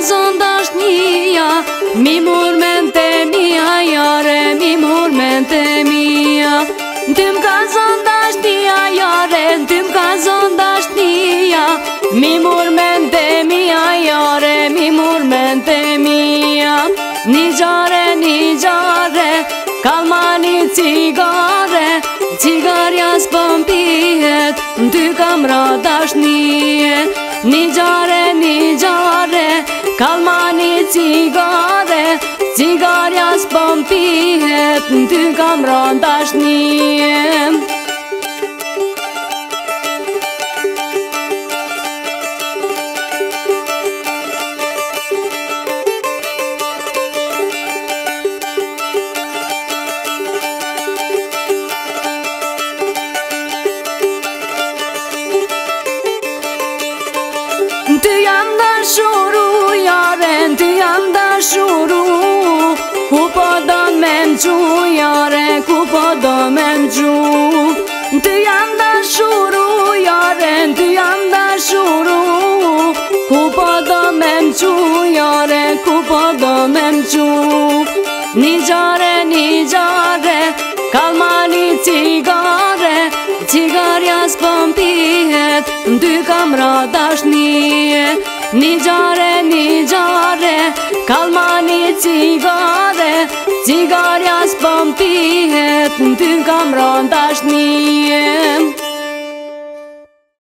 dashnia, mi murmente mia, yare, mi murmente mia. Tym kazon dashnia, yare, tym kazon dashnia, mi murmente mia, yare, mi murmente mia. Nijare, nijare, kalmani cigare, cigarjas pëmpihet, ty kam ra dashnie. Nijare, nijare, kalmani cigare, cigarjas pëmpihet, ty kam ra dashnie. Ty jam dashuru, yare, ty jam dashuru, ku po do me m'gju, yare, ku po do me m'gju. Ty jam dashuru, yare, ty jam dashuru, ku po do me m'gju, yare, ku po do me m'gju. Nijare, nijare, kalmani cigare, cigarjas pëmpihet, ty kam ra dashnie. Nijare, nijare, kalmani cigare, cigarjas pëmpihet, ty kam ra dashnie.